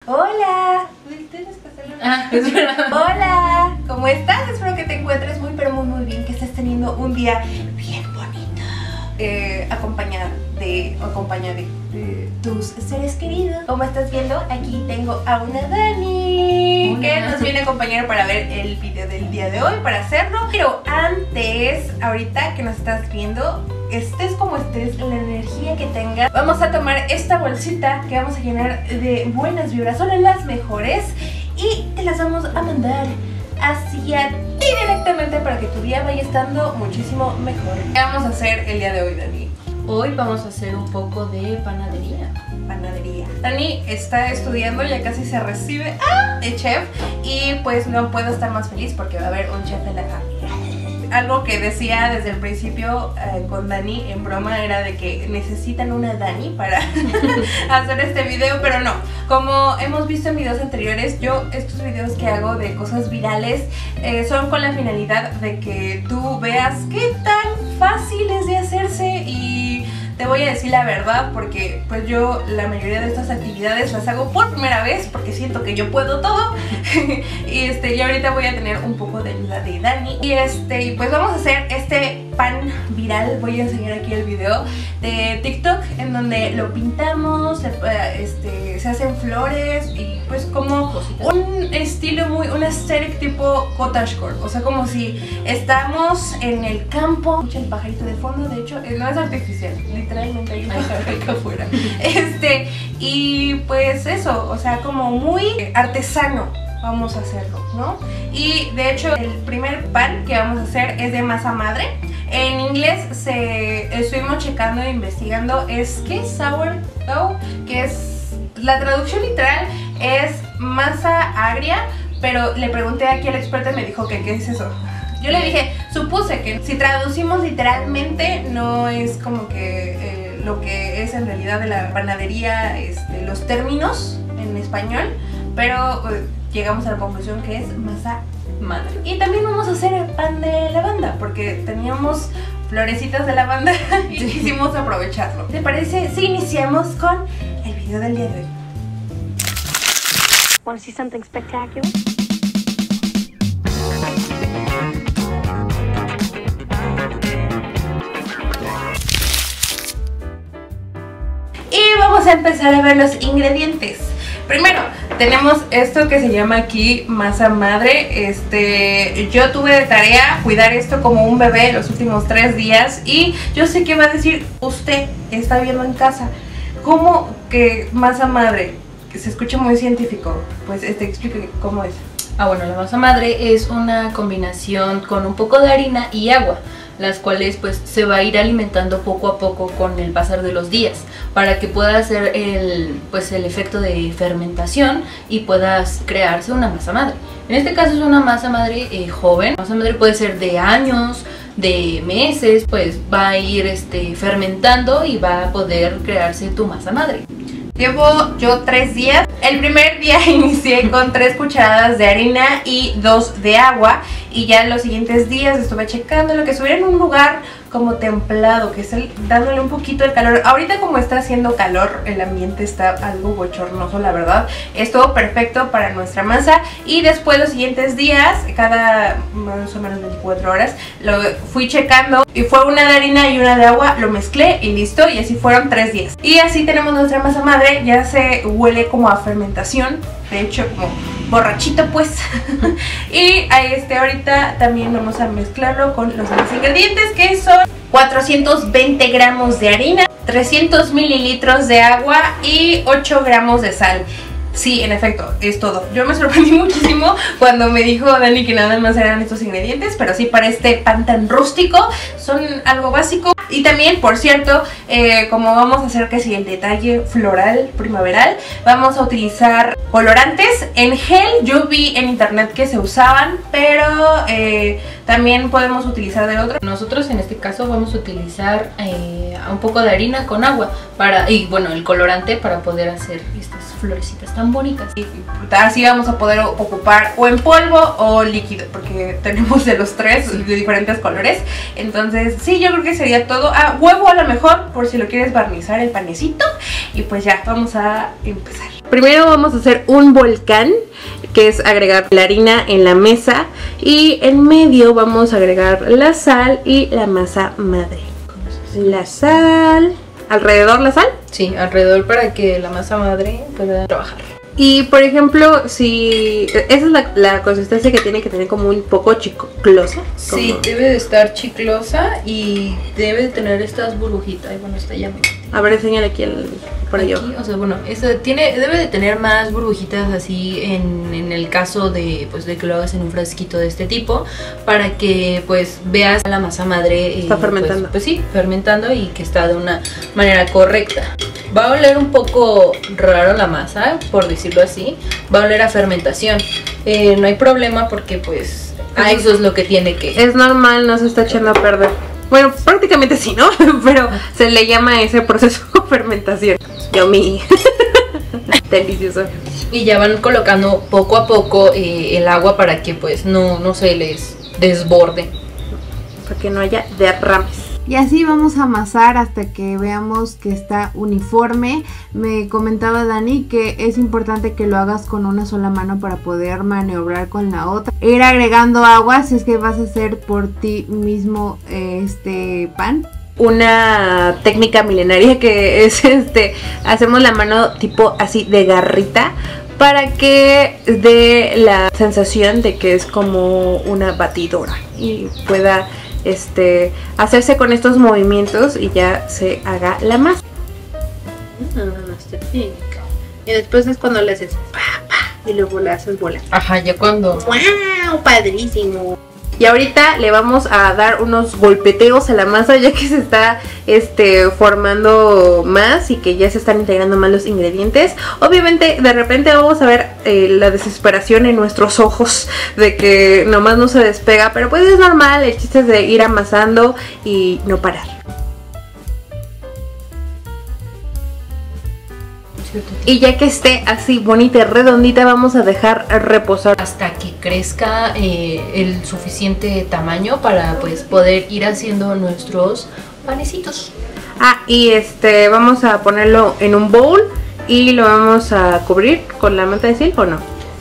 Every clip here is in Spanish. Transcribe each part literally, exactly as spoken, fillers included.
Hola. Tienes que hacerlo. Ah, es verdad. Hola. ¿Cómo estás? Espero que te encuentres muy pero muy muy bien, que estés teniendo un día bien bonito. Eh, acompañada de, acompañada de, de tus seres queridos. Como estás viendo, aquí tengo a una Dani Hola. Que nos viene a acompañar para ver el video del día de hoy, para hacerlo. Pero antes, ahorita que nos estás viendo, estés como estés, la energía que tengas, vamos a tomar esta bolsita que vamos a llenar de buenas vibras, son las mejores, y te las vamos a mandar hacia ti directamente para que tu día vaya estando muchísimo mejor. ¿Qué vamos a hacer el día de hoy, Dani? Hoy vamos a hacer un poco de panadería. Panadería. Dani está estudiando, ya casi se recibe ¡ah! de chef, y pues no puedo estar más feliz porque va a haber un chef en la familia. Algo que decía desde el principio eh, con Dani en broma era de que necesitan una Dani para hacer este video, pero no. Como hemos visto en videos anteriores, yo estos videos que hago de cosas virales eh, son con la finalidad de que tú veas qué tan fácil es de hacerse. Y te voy a decir la verdad, porque pues yo la mayoría de estas actividades las hago por primera vez porque siento que yo puedo todo. y este y ahorita voy a tener un poco de ayuda de Dani. Y este y pues vamos a hacer este pan viral. Voy a enseñar aquí el video de TikTok en donde lo pintamos, este, se hacen flores y pues como un estilo muy, un aesthetic tipo cottagecore. O sea, como si estamos en el campo. Escucha el pajarito de fondo, de hecho no es artificial, literalmente hay un pajarito afuera. Este, y pues eso, o sea, como muy artesano vamos a hacerlo, ¿no? Y de hecho el primer pan que vamos a hacer es de masa madre. En inglés se estuvimos checando e investigando, es que sourdough, que es la traducción literal es masa agria, pero le pregunté aquí al experto y me dijo que qué es eso. Yo le dije, supuse que si traducimos literalmente no es como que eh, lo que es en realidad de la panadería, este, los términos en español, pero eh, llegamos a la conclusión que es masa madre. Y también vamos a hacer el pan de lavanda porque teníamos florecitas de lavanda y quisimos aprovecharlo. ¿Te parece si iniciamos con el video del día de hoy? Want to see something spectacular? Y vamos a empezar a ver los ingredientes. Primero, tenemos esto que se llama aquí masa madre. Este, yo tuve de tarea cuidar esto como un bebé los últimos tres días. Y yo sé que va a decir usted, está viendo en casa, ¿cómo que masa madre? Que se escucha muy científico. Pues este, explique cómo es. Ah, bueno, la masa madre es una combinación con un poco de harina y agua, las cuales pues se va a ir alimentando poco a poco con el pasar de los días para que pueda hacer el, pues, el efecto de fermentación y puedas crearse una masa madre. En este caso es una masa madre eh, joven. La masa madre puede ser de años, de meses, pues va a ir este, fermentando y va a poder crearse tu masa madre. Llevo yo tres días. El primer día inicié con tres cucharadas de harina y dos de agua. Y ya en los siguientes días estuve checando lo que estuviera en un lugar como templado, que es el, dándole un poquito de calor. Ahorita como está haciendo calor, el ambiente está algo bochornoso, la verdad. Es todo perfecto para nuestra masa. Y después los siguientes días, cada más o menos veinticuatro horas, lo fui checando. Y fue una de harina y una de agua, lo mezclé y listo. Y así fueron tres días. Y así tenemos nuestra masa madre. Ya se huele como a fermentación. De hecho, como borrachito pues. Y ahí este, ahorita también vamos a mezclarlo con los demás ingredientes, que son cuatrocientos veinte gramos de harina, trescientos mililitros de agua y ocho gramos de sal. Sí, en efecto, es todo. Yo me sorprendí muchísimo cuando me dijo Dani que nada más eran estos ingredientes, pero sí, para este pan tan rústico son algo básico. Y también, por cierto, eh, como vamos a hacer que si el detalle floral, primaveral, vamos a utilizar colorantes en gel. Yo vi en internet que se usaban, pero eh, también podemos utilizar de otro. Nosotros en este caso vamos a utilizar eh, un poco de harina con agua para, y bueno, el colorante para poder hacer estas florecitas tan bonitas. Y así vamos a poder ocupar o en polvo o líquido, porque tenemos de los tres de diferentes colores. Entonces sí, yo creo que sería todo. Ah, huevo a lo mejor, por si lo quieres barnizar el panecito. Y pues ya, vamos a empezar. Primero vamos a hacer un volcán, que es agregar la harina en la mesa, y en medio vamos a agregar la sal y la masa madre. La sal, alrededor la sal. Sí, alrededor para que la masa madre pueda trabajar. Y por ejemplo, si esa es la, la consistencia que tiene que tener, como un poco chiclosa. Sí, debe de estar chiclosa y debe de tener estas burbujitas. Ay, bueno, está ya. A ver, enséñale aquí el, por aquí, ello. O sea, bueno, esta tiene, debe de tener más burbujitas así en, en el caso de, pues, de que lo hagas en un frasquito de este tipo, para que pues veas la masa madre. Está eh, fermentando. Pues, pues sí, fermentando y que está de una manera correcta. Va a oler un poco raro la masa, por decirlo así. Va a oler a fermentación. Eh, no hay problema porque pues a eso es lo que tiene que... Es normal, no se está echando a perder. Bueno, prácticamente sí, ¿no? Pero se le llama a ese proceso fermentación. Yummy. Delicioso. Y ya van colocando poco a poco eh, el agua para que pues no, no se les desborde. Para que no haya derrames. Y así vamos a amasar hasta que veamos que está uniforme. Me comentaba Dani que es importante que lo hagas con una sola mano para poder maniobrar con la otra. Ir agregando agua si es que vas a hacer por ti mismo este pan. Una técnica milenaria que es este, hacemos la mano tipo así de garrita, para que dé la sensación de que es como una batidora y pueda este hacerse con estos movimientos y ya se haga la masa. Y después es cuando le haces pa, pa, y luego le haces bola. Ajá, ya cuando... ¡Wow! Padrísimo. Y ahorita le vamos a dar unos golpeteos a la masa, ya que se está este, formando más y que ya se están integrando más los ingredientes. Obviamente de repente vamos a ver eh, la desesperación en nuestros ojos de que nomás no se despega, pero pues es normal, el chiste es de ir amasando y no parar. Y ya que esté así bonita y redondita, vamos a dejar reposar hasta que crezca eh, el suficiente tamaño para pues poder ir haciendo nuestros panecitos. Ah, y este vamos a ponerlo en un bowl y lo vamos a cubrir con la manta de cielo, ¿o no?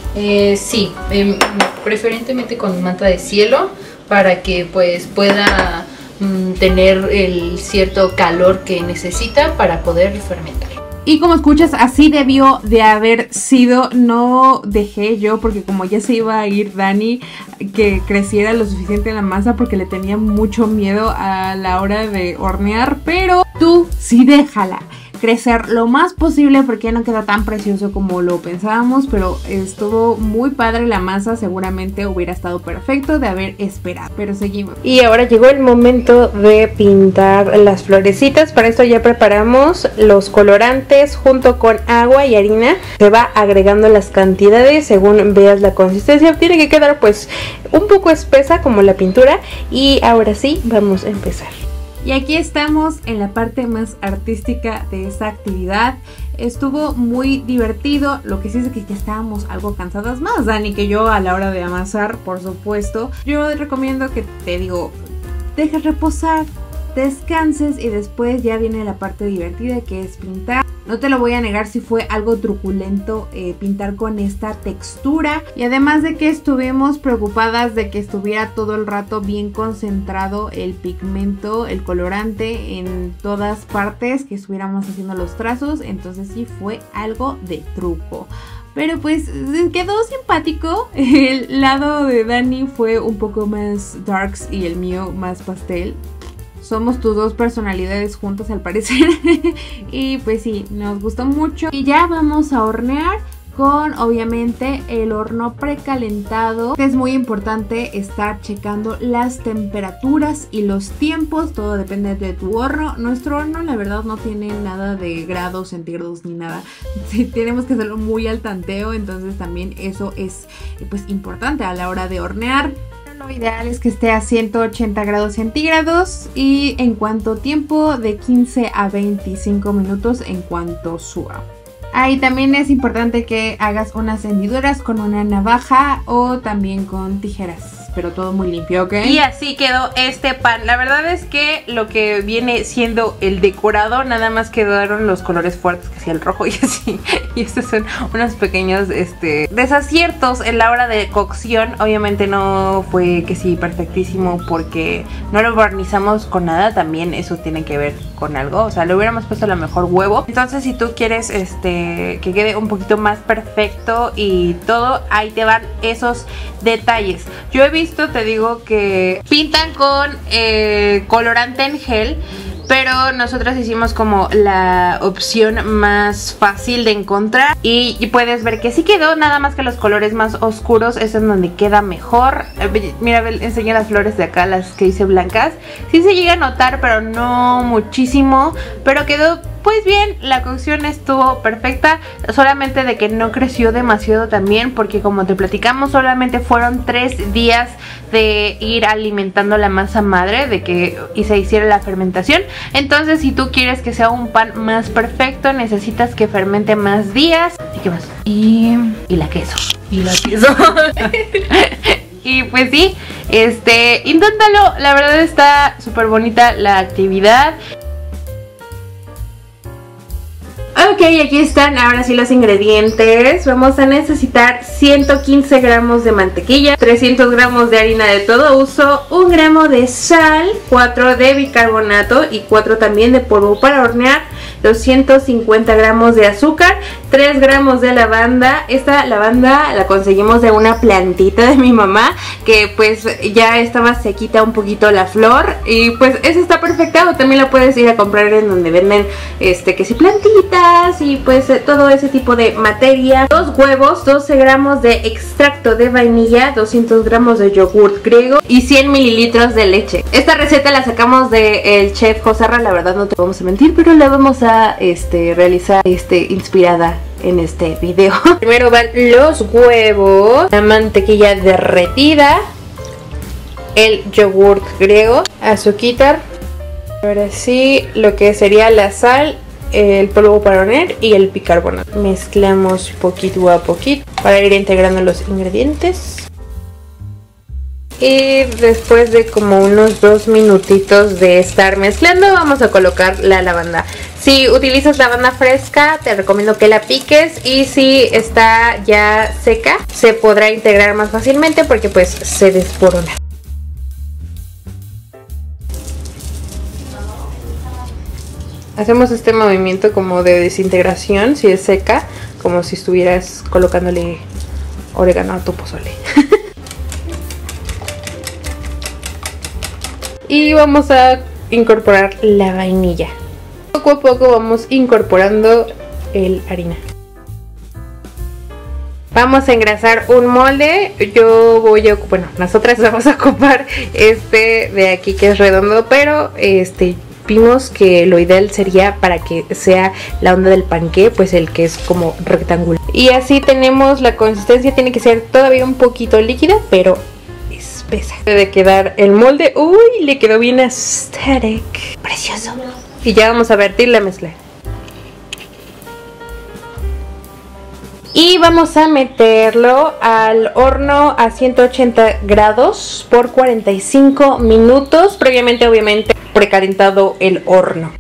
Eh, sí, eh, preferentemente con manta de cielo, para que pues pueda mm, tener el cierto calor que necesita para poder fermentar. Y como escuchas, así debió de haber sido. No dejé yo, porque como ya se iba a ir Dani, que creciera lo suficiente la masa, porque le tenía mucho miedo a la hora de hornear. Pero tú sí déjala crecer lo más posible, porque ya no queda tan precioso como lo pensábamos, pero estuvo muy padre la masa. Seguramente hubiera estado perfecto de haber esperado, pero seguimos. Y ahora llegó el momento de pintar las florecitas. Para esto ya preparamos los colorantes junto con agua y harina. Se va agregando las cantidades según veas la consistencia. Tiene que quedar pues un poco espesa como la pintura. Y ahora sí, vamos a empezar. Y aquí estamos en la parte más artística de esta actividad. Estuvo muy divertido. Lo que sí es que ya estábamos algo cansadas, más Dani que yo, a la hora de amasar, por supuesto. Yo recomiendo que, te digo, dejes reposar, descanses y después ya viene la parte divertida, que es pintar. No te lo voy a negar, si fue algo truculento eh, pintar con esta textura. Y además de que estuvimos preocupadas de que estuviera todo el rato bien concentrado el pigmento, el colorante en todas partes, que estuviéramos haciendo los trazos. Entonces sí fue algo de truco. Pero pues quedó simpático. El lado de Dani fue un poco más darks y el mío más pastel. Somos tus dos personalidades juntas al parecer. Y pues sí, nos gustó mucho. Y ya vamos a hornear con obviamente el horno precalentado. Es muy importante estar checando las temperaturas y los tiempos. Todo depende de tu horno. Nuestro horno la verdad no tiene nada de grados centígrados ni nada. Sí, tenemos que hacerlo muy al tanteo. Entonces también eso es pues importante a la hora de hornear. Lo ideal es que esté a ciento ochenta grados centígrados y en cuanto tiempo de quince a veinticinco minutos en cuanto suba. Ahí también es importante que hagas unas hendiduras con una navaja o también con tijeras. pero todo muy limpio, ¿ok? Y así quedó este pan. La verdad es que lo que viene siendo el decorado, nada más quedaron los colores fuertes, que sí, el rojo y así. Y estos son unos pequeños este, desaciertos en la hora de cocción. Obviamente no fue que sí perfectísimo porque no lo barnizamos con nada. También eso tiene que ver con algo. O sea, le hubiéramos puesto a lo mejor huevo. Entonces si tú quieres este que quede un poquito más perfecto y todo, ahí te van esos detalles. Yo he visto, te digo, que pintan con eh, colorante en gel, pero nosotros hicimos como la opción más fácil de encontrar y, y puedes ver que sí quedó, nada más que los colores más oscuros es en donde queda mejor. Eh, mira, enseño las flores de acá, las que hice blancas. Sí se llega a notar, pero no muchísimo, pero quedó pues bien. La cocción estuvo perfecta, solamente de que no creció demasiado también, porque como te platicamos, solamente fueron tres días de ir alimentando la masa madre, de que y se hiciera la fermentación. Entonces si tú quieres que sea un pan más perfecto, necesitas que fermente más días. ¿Y qué más? Y, y la queso. Y la queso. Y pues sí, este, inténtalo, la verdad está súper bonita la actividad. Ok, aquí están ahora sí los ingredientes. Vamos a necesitar ciento quince gramos de mantequilla, trescientos gramos de harina de todo uso, un gramo de sal, cuatro de bicarbonato y cuatro también de polvo para hornear, doscientos cincuenta gramos de azúcar, tres gramos de lavanda. Esta lavanda la conseguimos de una plantita de mi mamá, que pues ya estaba sequita un poquito la flor, y pues esa está perfecta. O también la puedes ir a comprar en donde venden este que si plantitas y pues todo ese tipo de materia. Dos huevos, doce gramos de extracto de vainilla, doscientos gramos de yogurt griego y cien mililitros de leche. Esta receta la sacamos del chef Josarra, la verdad no te vamos a mentir, pero la vamos a este, realizar este, inspirada en este video. Primero van los huevos, la mantequilla derretida, el yogurt griego, azuquitar, ahora sí lo que sería la sal, el polvo para hornear y el bicarbonato. Mezclamos poquito a poquito para ir integrando los ingredientes. Y después de como unos dos minutitos de estar mezclando, vamos a colocar la lavanda. Si utilizas lavanda fresca, te recomiendo que la piques, y si está ya seca, se podrá integrar más fácilmente porque pues se desborona. Hacemos este movimiento como de desintegración si es seca, como si estuvieras colocándole orégano a tu pozole. Y vamos a incorporar la vainilla. Poco a poco vamos incorporando el harina. Vamos a engrasar un molde. Yo voy a, bueno, nosotras vamos a ocupar este de aquí que es redondo, pero este vimos que lo ideal sería, para que sea la onda del panqué, pues el que es como rectangular. Y así tenemos la consistencia, tiene que ser todavía un poquito líquida, pero espesa. Debe quedar el molde. Uy, le quedó bien aesthetic. Precioso. Y ya vamos a vertir la mezcla. Y vamos a meterlo al horno a ciento ochenta grados por cuarenta y cinco minutos. Previamente, obviamente, precalentado el horno.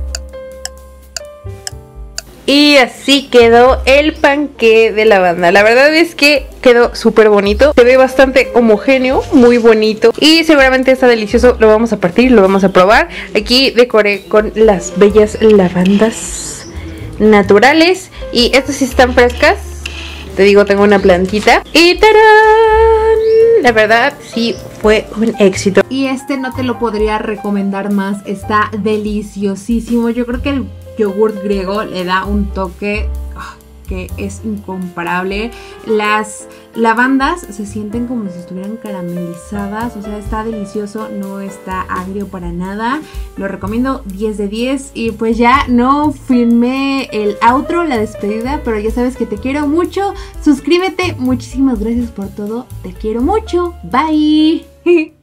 Y así quedó el panqué de lavanda. La verdad es que quedó súper bonito. Se ve bastante homogéneo, muy bonito. Y seguramente está delicioso. Lo vamos a partir, lo vamos a probar. Aquí decoré con las bellas lavandas naturales. Y estas sí están frescas. Te digo, tengo una plantita. Y ¡tarán! La verdad sí fue un éxito. Y este no te lo podría recomendar más. Está deliciosísimo. Yo creo que el yogurt griego le da un toque oh, que es incomparable. Las lavandas se sienten como si estuvieran caramelizadas. O sea, está delicioso, no está agrio para nada. Lo recomiendo diez de diez. Y pues ya no filmé el outro, la despedida, pero ya sabes que te quiero mucho. Suscríbete, muchísimas gracias por todo. Te quiero mucho, bye.